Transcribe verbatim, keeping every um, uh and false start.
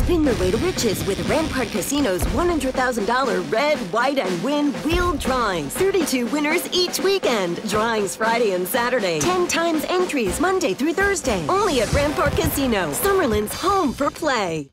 Win your way to riches with Rampart Casino's one hundred thousand dollar Red, White, and Win wheel drawings. thirty-two winners each weekend. Drawings Friday and Saturday. ten times entries Monday through Thursday. Only at Rampart Casino, Summerlin's home for play.